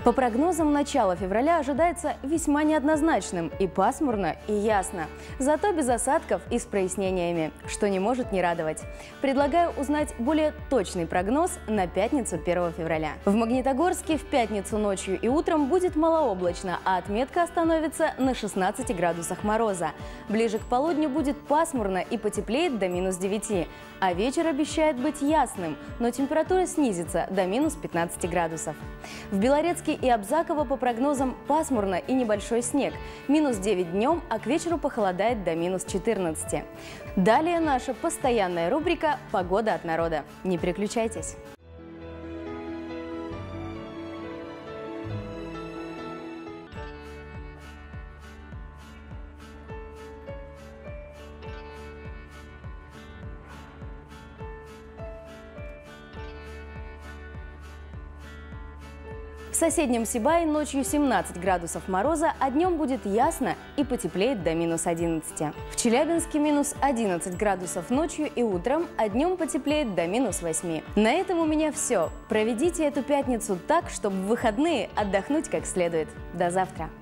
По прогнозам, начало февраля ожидается весьма неоднозначным и пасмурно, и ясно. Зато без осадков и с прояснениями, что не может не радовать. Предлагаю узнать более точный прогноз на пятницу 1 февраля. В Магнитогорске в пятницу ночью и утром будет малооблачно, а отметка остановится на 16 градусах мороза. Ближе к полудню будет пасмурно и потеплеет до -9. А вечер обещает быть ясным, но температура снизится до -15 градусов. В Белорецке и Абзаково по прогнозам пасмурно и небольшой снег. -9 днем, а к вечеру похолодает до -14. Далее наша постоянная рубрика «Погода от народа». Не переключайтесь. В соседнем Сибае ночью 17 градусов мороза, а днем будет ясно и потеплеет до -11. В Челябинске -11 градусов ночью и утром, а днем потеплеет до -8. На этом у меня все. Проведите эту пятницу так, чтобы в выходные отдохнуть как следует. До завтра.